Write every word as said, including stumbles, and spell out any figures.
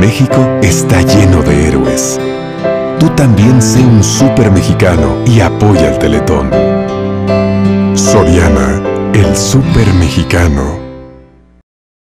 México está lleno de héroes. Tú también sé un súper mexicano y apoya el Teletón. Soriana, el súper mexicano.